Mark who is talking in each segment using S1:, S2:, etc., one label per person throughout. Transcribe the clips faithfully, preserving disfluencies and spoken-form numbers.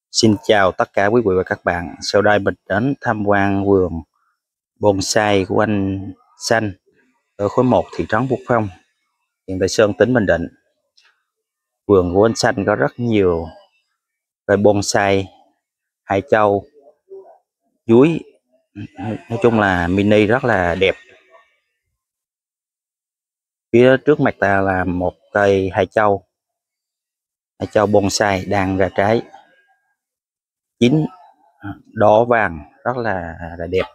S1: Xin chào tất cả quý vị và các bạn. Sau đây mình đến tham quan vườn bonsai của anh Xanh ở khối một thị trấn Phúc Phong, huyện Tây Sơn, tỉnh Bình Định. Vườn của anh Xanh có rất nhiều cây bonsai, hải châu, chuối, nói chung là mini rất là đẹp. Phía trước mặt ta là một cây hải châu, hải châu bonsai đang ra trái chín đỏ vàng rất là, là đẹp.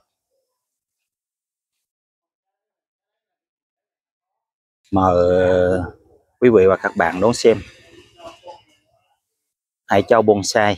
S1: Mời quý vị và các bạn đón xem hải châu bonsai.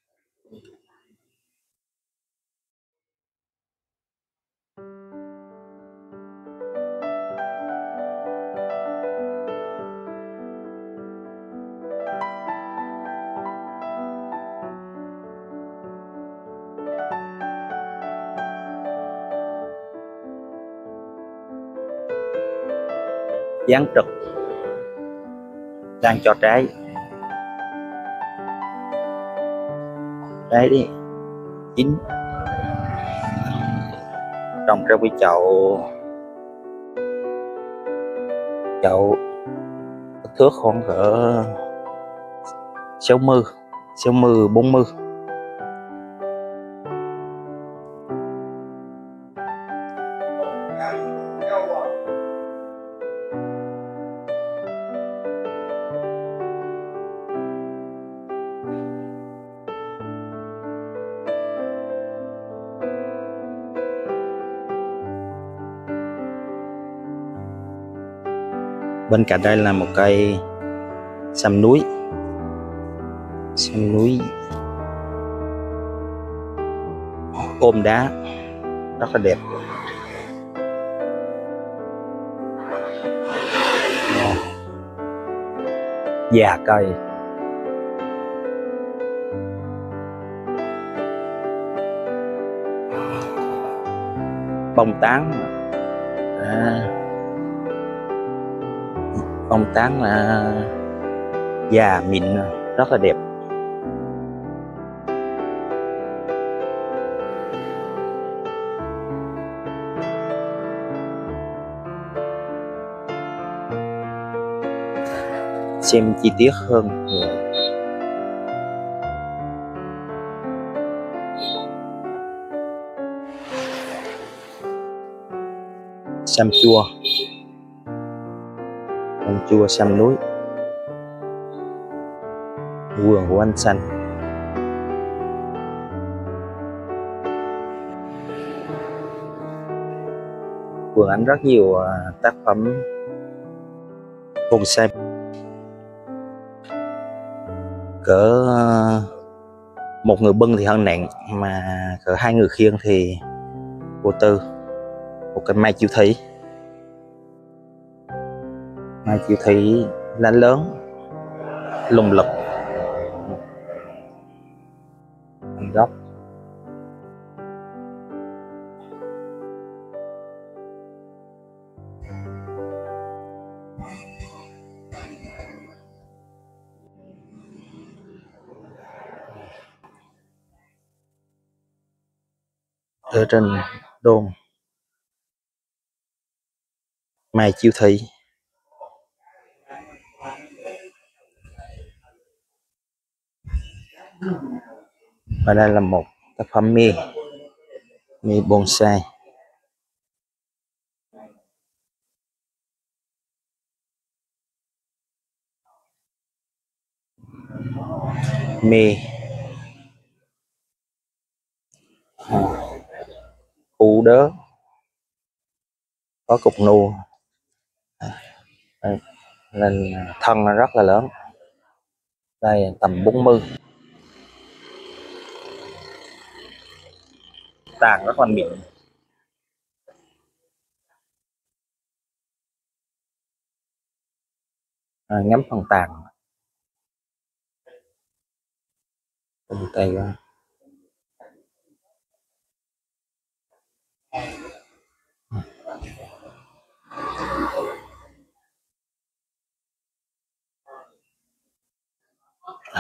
S1: Dáng trực đang cho trái trái đi chín, trồng trong cái chậu chậu kích thước khoảng cỡ sáu mươi sáu mươi bốn mươi. Bên cạnh đây là một cây sâm núi, sâm núi ôm đá rất là đẹp. Già cây, bông tán à, bông tán là già mịn rất là đẹp. Xem chi tiết hơn sâm chua, sâm chua sâm núi, vườn của anh Xanh. Vườn anh rất nhiều tác phẩm bonsai, cỡ một người bưng thì hơn nặng, mà cỡ hai người khiêng thì vô tư. Một cái mai chiêu thủy, mai chiêu thủy lá lớn lùng lực, anh gốc ở trên đôn mai chiêu thủy. Và đây là một tác phẩm mi mi bonsai. Mi u đớ có cục nu, nên thân nó rất là lớn, đây tầm bốn mươi. Tàn rất là mịn, à, ngắm phần tàn từ tay ra.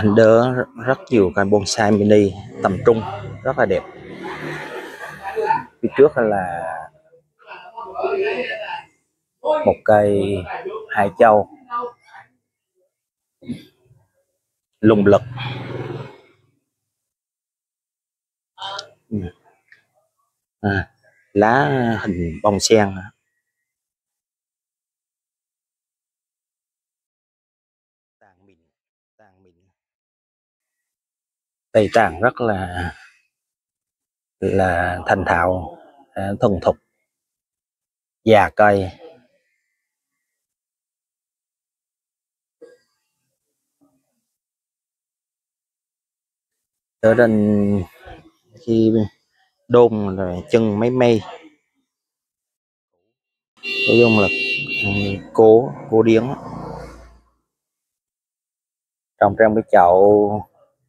S1: Anh đỡ rất, rất nhiều cây bonsai mini tầm trung rất là đẹp. Phía trước là một cây hải châu lùng lực. À, lá hình bông sen. Tàn mịn, tàn mịn. Cây tàn rất là là thành thạo, à, thuần thục, già cây. Ở trên khi đôn rồi chân mấy mây, nói chung là cố cố điếng trồng trong cái chậu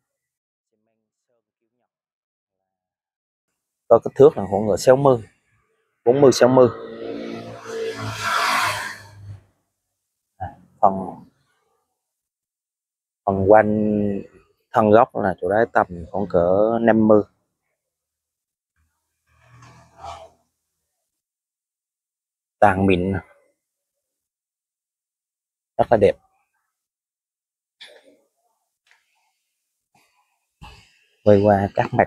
S1: có kích thước là khoảng sáu mươi, bốn mươi sáu mươi. phần phần quanh thân gốc là chỗ đấy tầm khoảng cỡ năm mươi. Tàn mịn rất là đẹp. Quay qua các mặt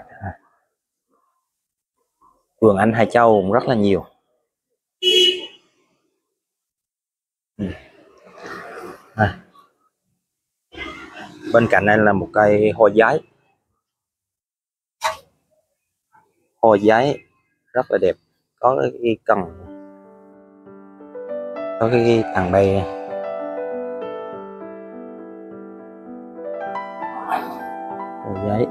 S1: vườn anh Hải Châu cũng rất là nhiều. À, bên cạnh đây là một cây hoa giấy, hoa giấy rất là đẹp, có cái cần, có cái thằng đây hoa giấy.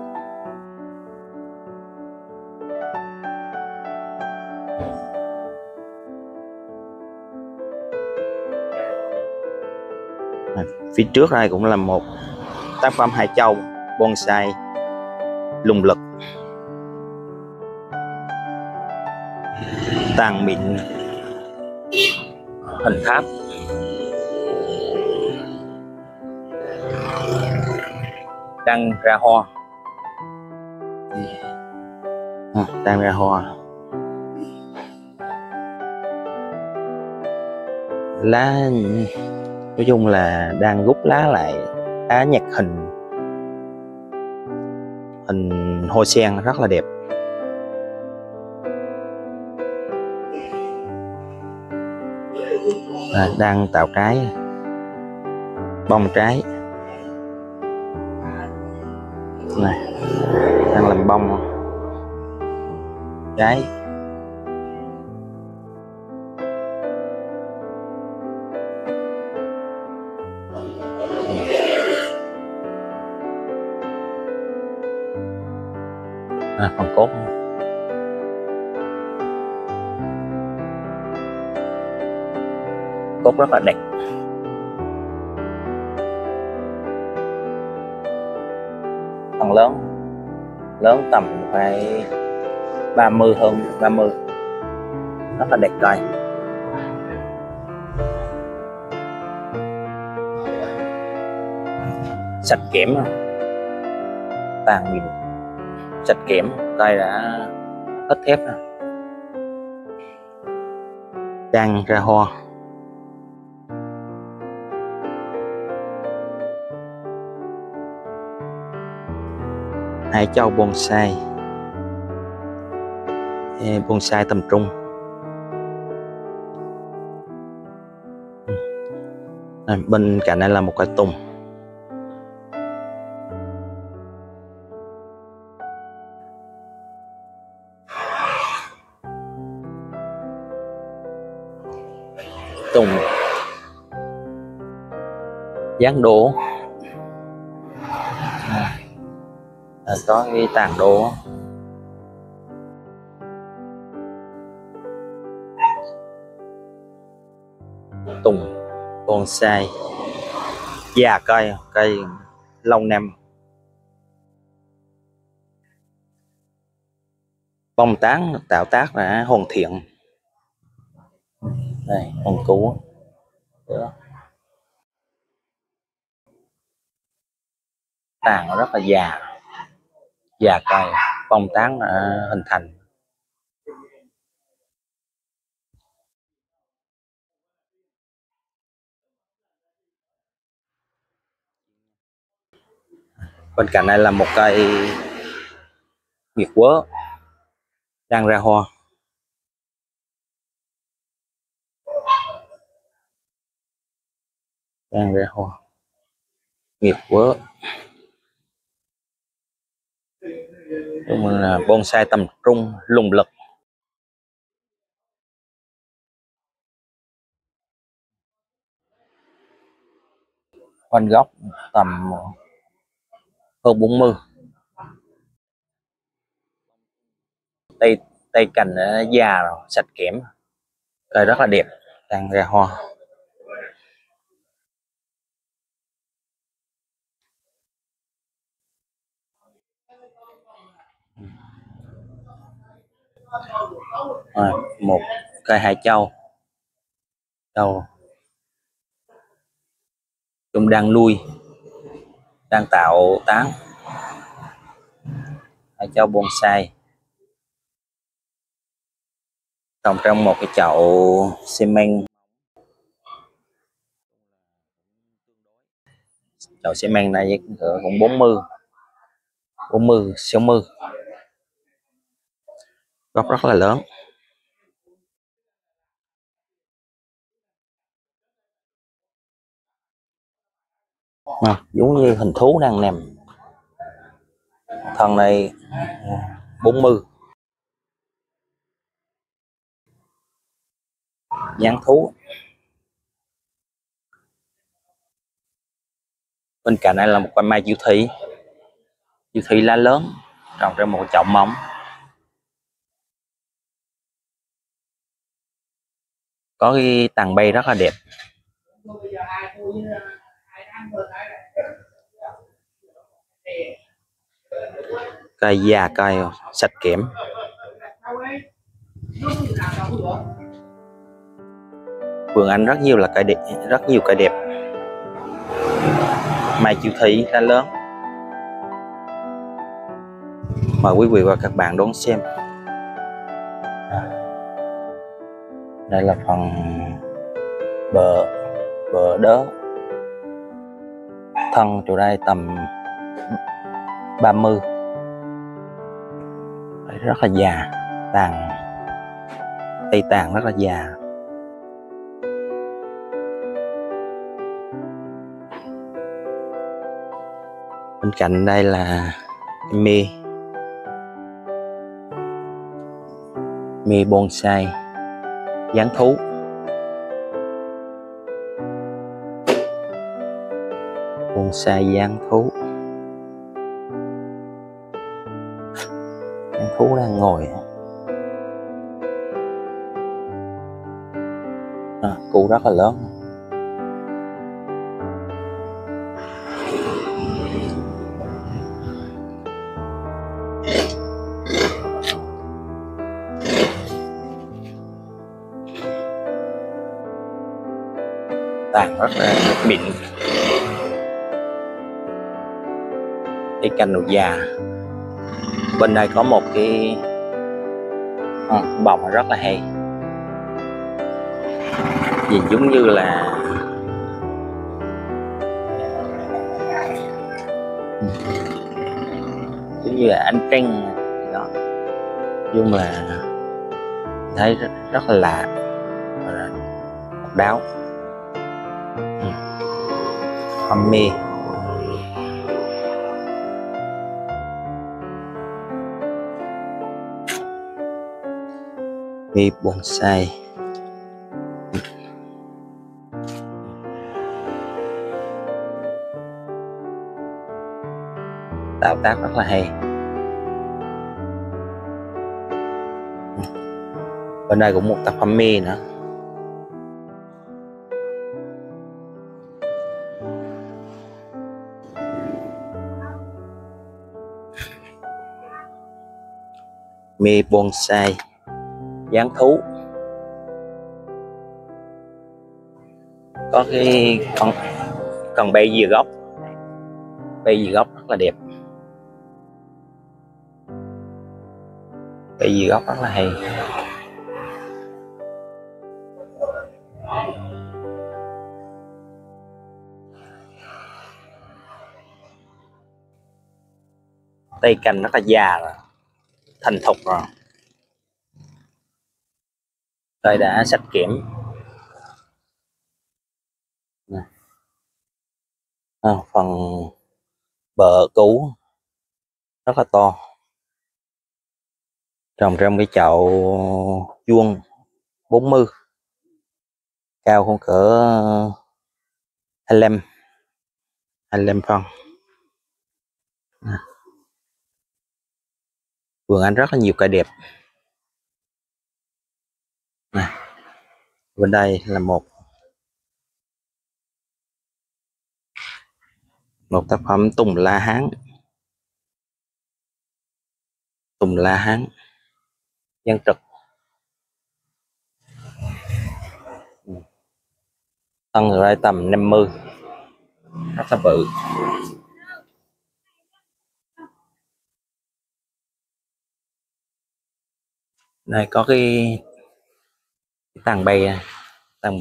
S1: À, phía trước đây cũng là một tác phẩm Hải Châu bonsai lùng lực, tàn mịn, hình tháp, đang ra hoa. À, đang ra hoa. Lá nói chung là đang rút lá lại, lá nhạc hình hình hoa sen rất là đẹp. À, đang tạo trái, bông trái này, đang làm bông trái. À, phần cốt cốt rất là đẹp. Phần lớn lớn tầm phải ba mươi, hơn ba mươi, rất là đẹp cây. Sạch kẽm, tàn mịn, sạch kẽm, cây đã hết thép rồi. Đang ra hoa. Hải Châu bonsai, bonsai tầm trung. À, bên cạnh đây là một cây tùng. Tùng dáng đỗ, à, có cái tàn đỗ. Tùng bonsai già cây, cây lâu năm, bông tán tạo tác đã hoàn thiện. Đây hồng cú. Đó. tàn nó rất là già, già cây, phong tán đã hình thành. Bên cạnh này là một cây nguyệt quế đang ra hoa. Đang ra hoa nguyệt quế, đúng là bonsai tầm trung lùng lực. Khoanh gốc tầm hơn bốn mươi. Tay tay cành đã già rồi, sạch kẽm, cây rất là đẹp, đang ra hoa. À, một cây hải châu, châu chúng đang nuôi, đang tạo tán. Hải châu bonsai trồng trong một cái chậu xi măng, chậu xi măng này cũng bốn mươi, bốn mươi, sáu mươi, gốc rất là lớn. À, giống như hình thú đang nằm. Thân này bốn mươi, dáng thú. Bên cạnh đây là một cây mai diệu thị, diệu thị lá lớn trồng trong một chậu mỏng, có cái tàn bay rất là đẹp. Cây già, cây sạch kẽm. Vườn anh rất nhiều là cây đẹp, rất nhiều cây đẹp. Mai diệu thị lá lớn. Mời quý vị và các bạn đón xem. Đây là phần bờ bờ đớ, thân chỗ đây tầm ba mươi. Đây rất là già, tàn, cây tàn rất là già. Bên cạnh đây là mi mi bonsai dáng thú. Bonsai dáng thú, dáng thú đang ngồi. À, củ rất là lớn. Tàn rất là mịn, cái cành nó già. Bên đây có một cái à, bọng rất là hay, nhìn giống như là giống như là ánh trăng đó, nhưng là thấy rất, rất là lạ, độc đáo. Hâm mê. Mi bonsai. Tạo tác rất là hay. Bên đây cũng một tập hâm mê nữa. Mi bonsai dáng thú, có cái con cần bay dìa gốc, bay dìa gốc rất là đẹp. Cây gì gốc rất là hay. Cây cành rất là già rồi, thành thục rồi. Cây đã sạch kẽm. À, phần bờ cũ rất là to, trồng trong cái chậu vuông bốn mươi, cao khoảng cỡ hai mươi lăm hai mươi lăm phân. Vườn anh rất là nhiều cây đẹp. Này, bên đây là một một tác phẩm tùng la hán. Tùng la hán Giang Trực, thân ra tầm năm mươi, rất là bự. Đây có cái, cái tàng bay tàng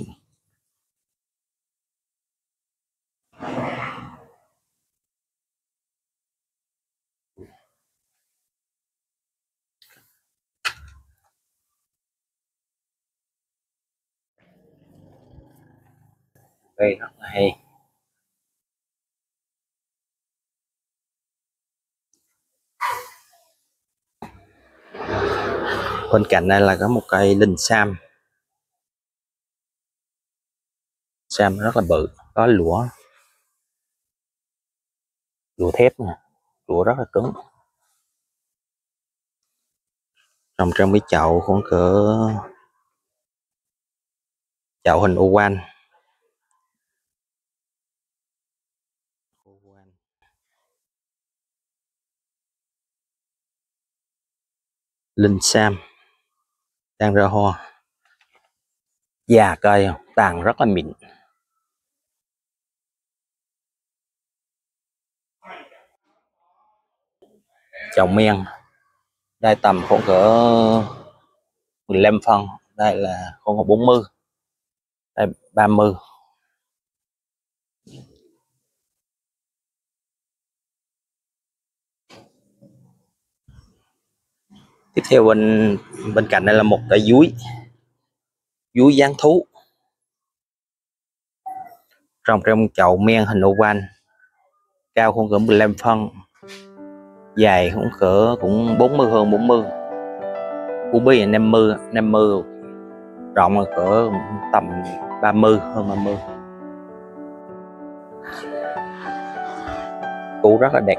S1: cây rất là hay. Bên cạnh đây là có một cây linh sam. Sam rất là bự, có lũa lũa thép nè, lũa rất là cứng. Trồng trong cái chậu khoảng cỡ chậu hình oval. Linh sam đang ra hoa, già cây, tàn rất là mịn. Chậu men đây tầm khoảng cỡ mười lăm phân, đây là khoảng cỡ bốn mươi, đây ba mươi. Tiếp theo bên bên cạnh đây là một cây dúi dúi dáng thú, trồng trong chậu men hình oval, cao khoảng cỡ mười lăm phân, dài khoảng cỡ cũng bốn mươi, hơn bốn mươi. U bi là năm mươi, năm mươi, rộng là cỡ tầm ba mươi, hơn ba mươi. Củ rất là đẹp.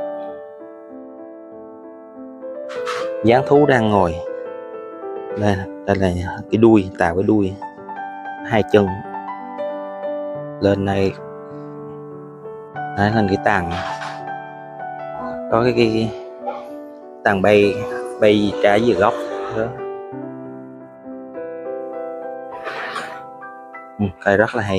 S1: Dáng thú đang ngồi. Đây, đây là cái đuôi, tạo cái đuôi, hai chân lên này, đấy lên cái tàng, có cái, cái, cái tàng bay bay trái dưới gốc đó. Ừ, cây rất là hay.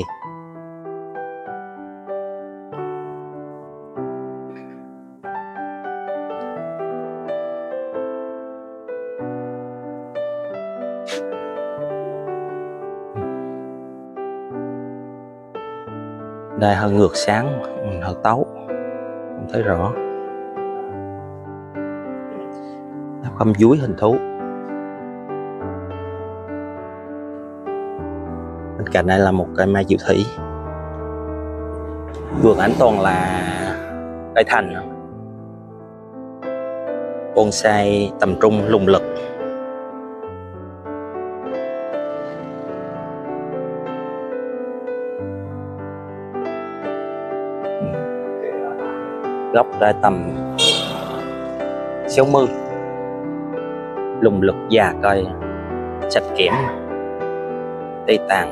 S1: Đây hơi ngược sáng, hơi tấu, không thấy rõ. Không dúi hình thú. Bên cạnh đây là một cây mai diệu thủy. Vườn ảnh toàn là cây thành, bonsai tầm trung lùng lực. Gốc ra tầm sáu mươi, lùng lực, già cây, sạch kẽm, cây tàn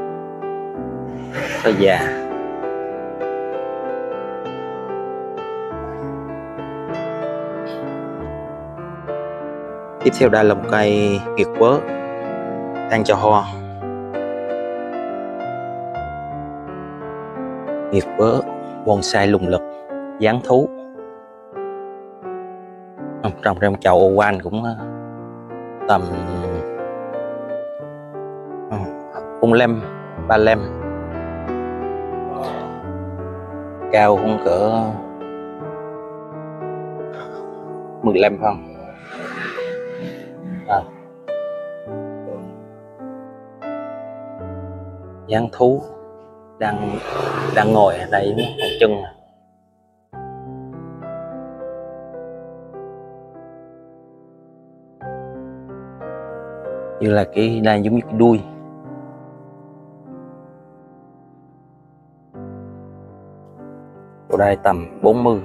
S1: cây già. Tiếp theo đây là một cây nguyệt quế đang cho hoa. Nguyệt quế bonsai lùng lực, dáng thú, Trồng trong chậu ô quan cũng tầm bốn lem ba lem, cao cũng cỡ mười lem không à. Dáng thú đang đang ngồi ở đây một chân như là cái đây giống như cái đuôi. Ở đây tầm bốn mươi.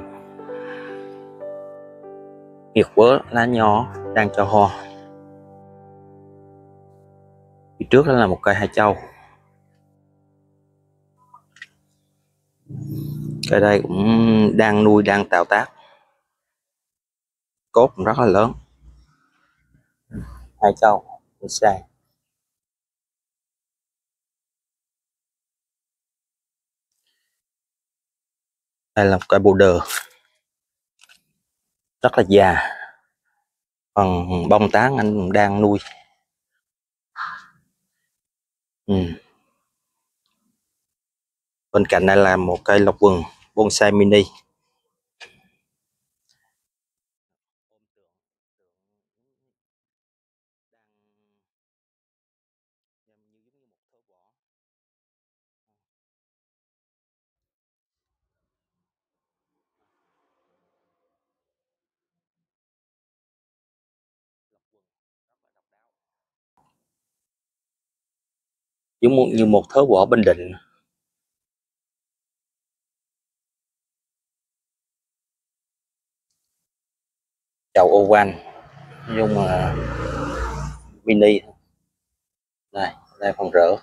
S1: Nghiệt quớ lá nhỏ đang cho hoa. Phía trước đó là một cây hai châu. Cây đây cũng đang nuôi, đang tạo tác. Cốt cũng rất là lớn. Hai châu sai. Đây là một cây bồ đờ rất là già, phần bông tán anh đang nuôi. Ừ. Bên cạnh đây là một cây lộc vừng bonsai mini. Giống như một thớ vỏ Bình Định. Chậu oval nhưng mà mini. Đây, đây phần rỡ.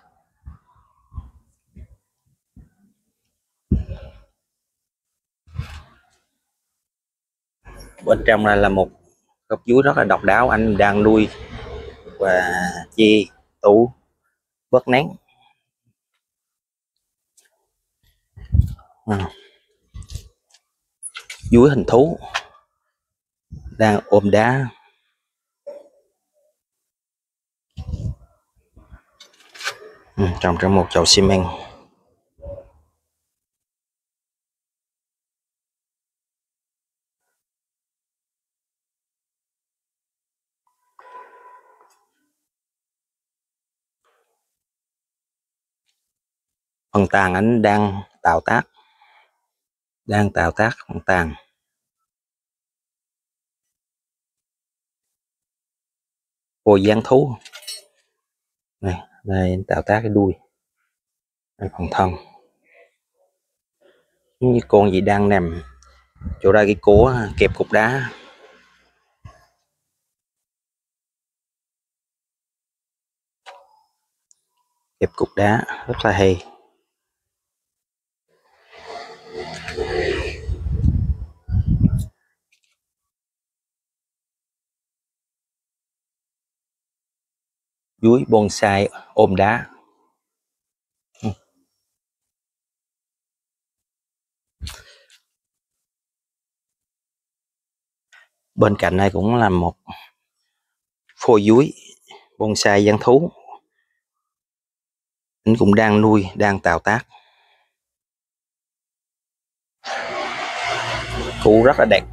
S1: Bên trong này là một góc chuối rất là độc đáo, anh đang nuôi và chi tủ bớt nén. À. Chuối hình thú đang ôm đá. Ừ, trồng trong một chậu xi măng. Phần tàn anh đang tạo tác, đang tạo tác phần tàn. Phôi dáng thú. Này, đây anh tạo tác cái đuôi. Đây phần thân. Như con gì đang nằm chỗ ra cái cố kẹp cục đá. Kẹp cục đá rất là hay. Chuối bonsai ôm đá. Ừ. Bên cạnh này cũng là một phôi chuối bonsai dáng thú. Anh cũng đang nuôi, đang tạo tác. Củ rất là đẹp.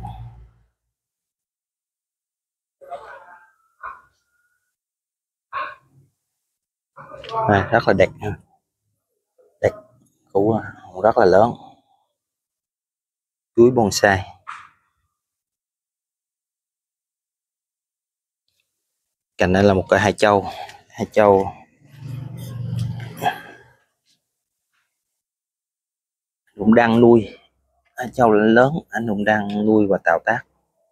S1: À, rất là đẹp ha. Đẹp. Củ rất là lớn. Chuối bonsai. Cạnh đây là một cây hai châu. Hai châu cũng đang nuôi. Hai châu lớn anh cũng đang nuôi và tạo tác.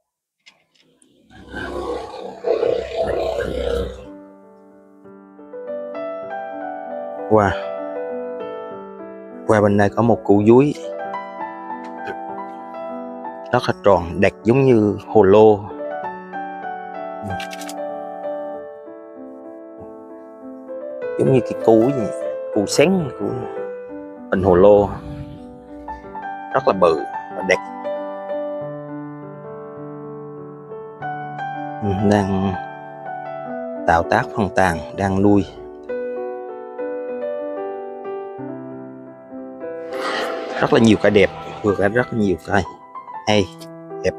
S1: Wow. Qua bên đây có một củ chuối rất là tròn, đẹp giống như hồ lô. Giống như cái củ gì, củ xén của hình hồ lô, rất là bự và đẹp. đang tạo tác phân tàn, đang nuôi. Rất là nhiều cây đẹp, vừa cả rất là nhiều cây hay đẹp,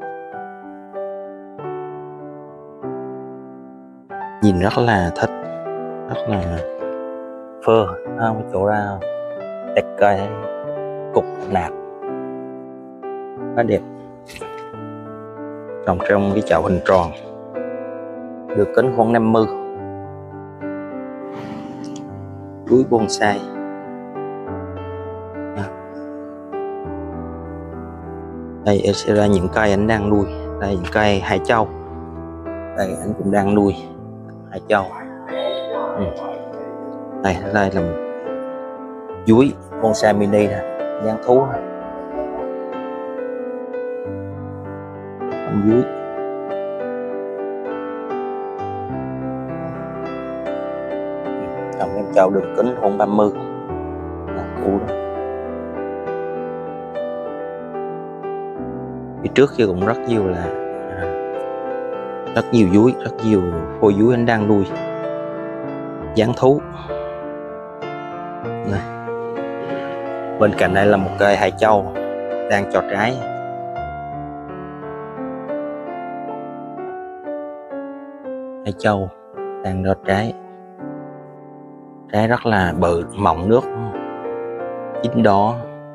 S1: nhìn rất là thích, rất là phơ không chỗ ra tách cây cục nạc rất đẹp, trồng trong cái chậu hình tròn được kính khoảng năm mươi. Túi bonsai đây sẽ ra những cây anh đang nuôi. Đây những cây hải châu, đây anh cũng đang nuôi hải châu. Ừ. Đây đây là một dúi bonsai mini nè, dáng thú con dúi. Trồng em chậu đường kính khoảng ba mươi là khu đó. Phía trước kia cũng rất nhiều là rất nhiều dúi, rất nhiều phôi dúi anh đang nuôi dáng thú này. Bên cạnh đây là một cây hải châu đang cho trái. Hải châu đang cho trái, trái rất là bự, mọng nước, chín đỏ,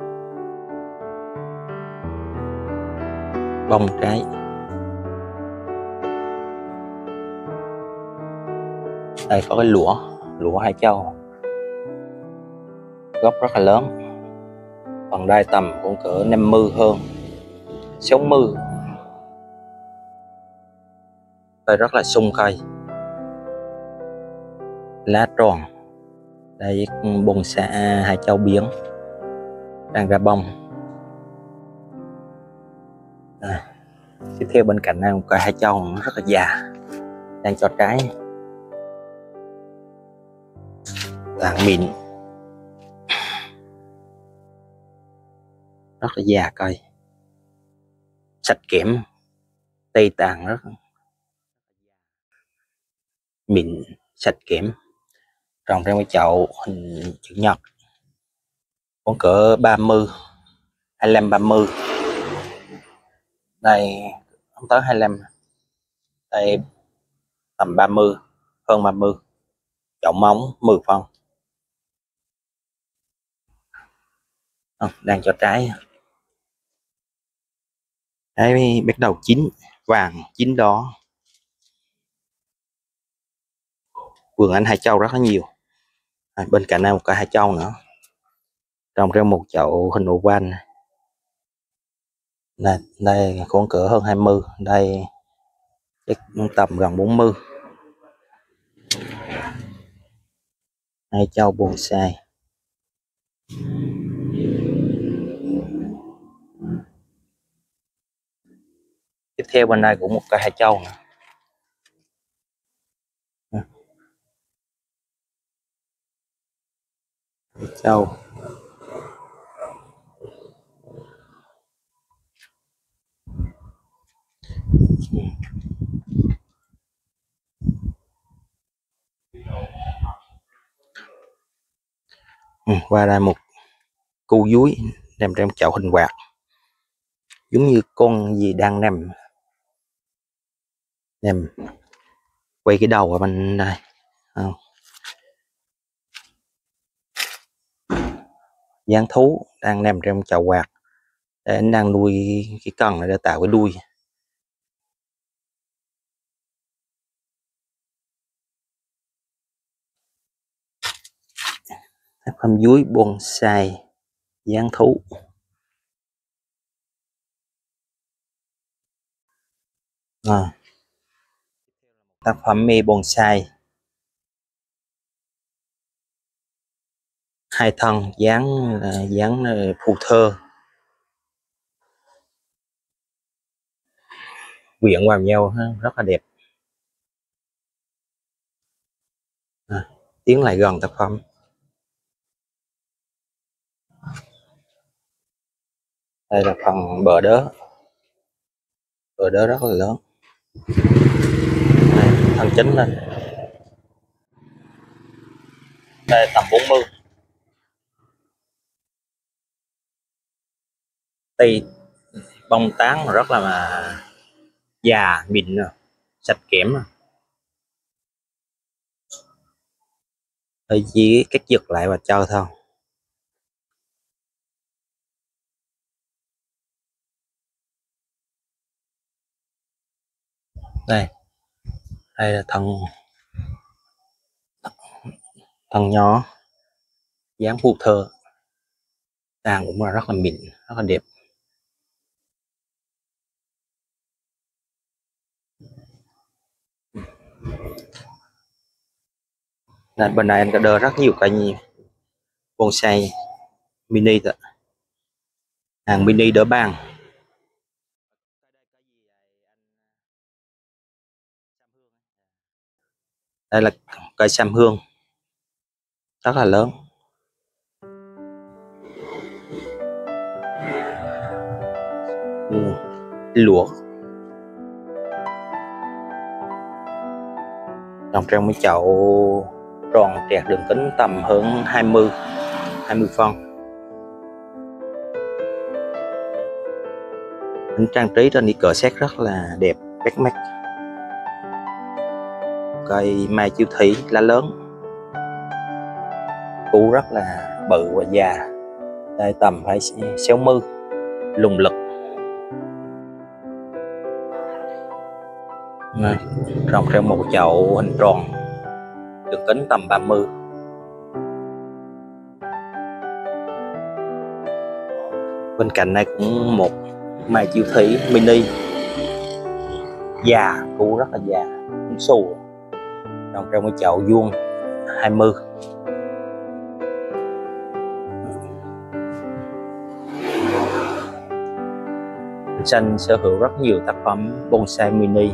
S1: bông trái. Đây có cái lũa, lũa hải châu, gốc rất là lớn, phần đai tầm cũng cỡ năm mươi hơn, sáu mươi. Đây rất là sung cây, lá tròn. Đây bonsai hải châu biển đang ra bông. À, tiếp theo bên cạnh này một cây hải châu rất là già đang cho trái, tàn mịn, rất là già cây, sạch kẽm, tây tàn rất mịn, sạch kẽm, trồng trong cái chậu hình chữ nhật, khoảng cỡ ba mươi, hai mươi lăm ba mươi. Đây không tới hai mươi lăm, đây tầm ba mươi, hơn ba mươi. Chậu móng mười phân. À, đang cho trái, trái bắt đầu chín vàng, chín đỏ. Vườn anh hải châu rất là nhiều. À, bên cạnh này một cây hải châu nữa, trồng trong một chậu hình oval này. Này, đây khoảng cỡ hơn hai mươi, đây tầm gần bốn mươi. Hải châu bonsai. Tiếp theo bên đây cũng một cây hải châu nữa. Hải châu. Ừ, qua đây một cu dúi nằm trong chậu hình quạt, giống như con gì đang nằm nằm quay cái đầu ở bên đây. Không. Dáng thú đang nằm trong chậu quạt, để anh đang nuôi cái cần này để tạo cái đuôi. Tác phẩm dúi bonsai dáng thú. À, tác phẩm mê bonsai hai thân dáng dáng phù thơ quyện vào nhau rất là đẹp. À, tiến lại gần tác phẩm. Đây là phần bờ đớ, bờ đớ rất là lớn. thân chính lên. Đây tầm bốn mươi. Đây bông tán rất là mà già mịn rồi, sạch kẽm rồi. Hơi chỉ cắt giật lại và cho thôi. Đây, đây là thân thân nhỏ, dáng phu thơ, tàn cũng là rất là mịn, rất là đẹp. Nên bên này anh có đơ rất nhiều cây bonsai mini đó. Hàng mini đỡ bàn. Đây là cây sam hương rất là lớn. Ừ, luộc trồng trong mấy chậu tròn trẹt, đường kính tầm hơn hai mươi phân. Anh trang trí trên đi cờ xét rất là đẹp, bắt mắt. Cây mai chiêu thủy lá lớn, củ rất là bự và già. Đây tầm phải sáu mươi, lùng lực. Trồng trong một chậu hình tròn, đường kính tầm ba mươi. Bên cạnh này cũng một mai chiêu thủy mini già, củ rất là già, cũng xù. Trồng trong một chậu vuông hai mươi. Xanh sở hữu rất nhiều tác phẩm bonsai mini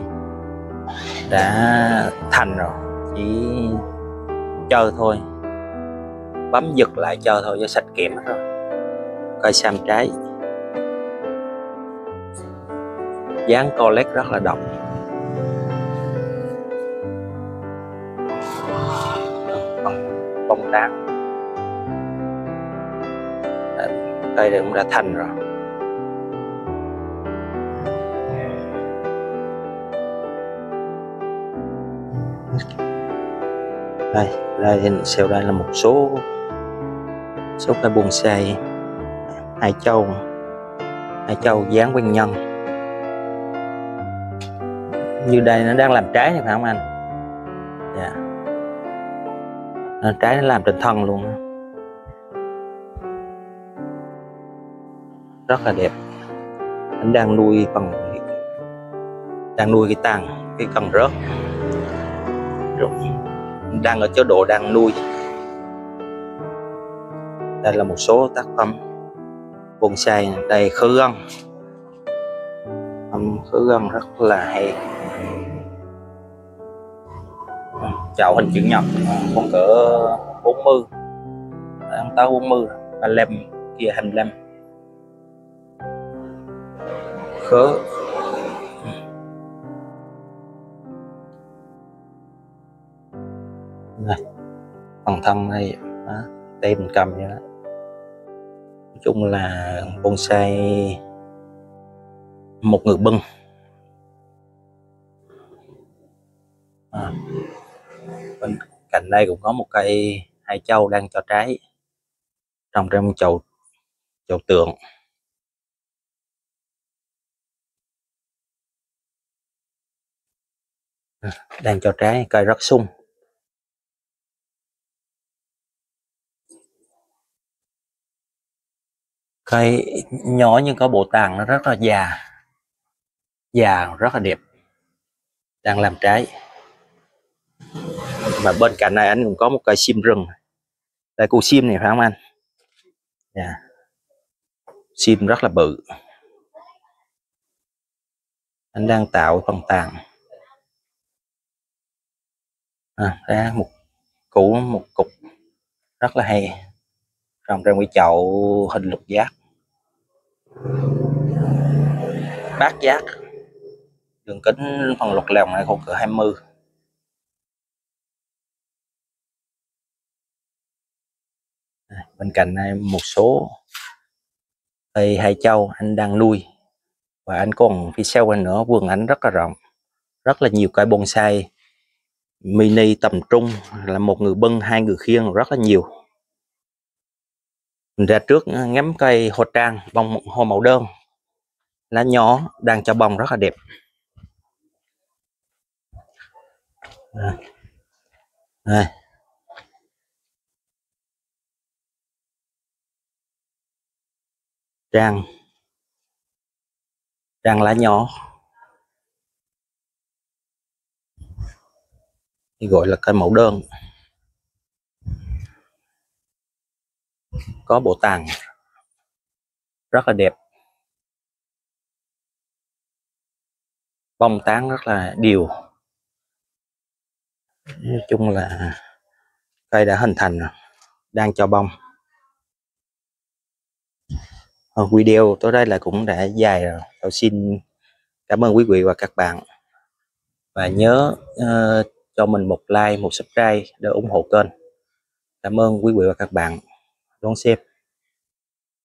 S1: đã thành rồi, chỉ chơi thôi, bấm giật lại chơi thôi cho sạch kẽm hết rồi. Cây sam trái, dáng collet rất là độc. Bông tán cây này cũng đã thành rồi. Đây, đây sau đây là một số số cây bonsai hai châu, hai châu dáng nguyên nhân. Như đây nó đang làm trái này phải không anh? Dạ. Trái nó làm trên thân luôn, rất là đẹp. Anh đang nuôi bằng đang nuôi cái tàn cái cần rớt rồi, đang ở chế độ đang nuôi. Đây là một số tác phẩm bonsai. Đây khứ gân, khứ gân rất là hay. Chậu hình chữ nhật, khoảng cỡ bốn mươi, ăn tới bốn mươi, ba mươi lăm, kia hai mươi lăm. Khớ này, phần thân này đó, tay mình cầm vậy đó. Nói chung là bonsai một người bưng. À, bên cạnh đây cũng có một cây hai châu đang cho trái, trồng trong chậu chậu tượng. À, đang cho trái, cây rất sung. Cây nhỏ nhưng có bộ tàn nó rất là già, già rất là đẹp, đang làm trái. Và bên cạnh này anh cũng có một cây sim rừng. Đây củ sim này phải không anh? Dạ. Sim rất là bự. Anh đang tạo phần tàn. À, ra một củ một cục rất là hay, trồng trong cái chậu hình lục giác, bát giác, đường kính phần lục lòng này khoảng cỡ hai mươi. Bên cạnh này một số cây hai châu anh đang nuôi, và anh còn phía sau anh nữa, vườn anh rất là rộng, rất là nhiều cây bonsai mini tầm trung, là một người bưng hai người khiêng, rất là nhiều. Mình ra trước ngắm cây hồ trang bông hoa màu đơn, lá nhỏ đang cho bông rất là đẹp. À. À. Trang trang lá nhỏ thì gọi là cây mẫu đơn, có bộ tàn rất là đẹp, bông tán rất là đều. Nói chung là cây đã hình thành rồi, đang cho bông. Video tới đây là cũng đã dài rồi. Tôi xin cảm ơn quý vị và các bạn, và nhớ uh, cho mình một like, một subscribe để ủng hộ kênh. Cảm ơn quý vị và các bạn đón xem.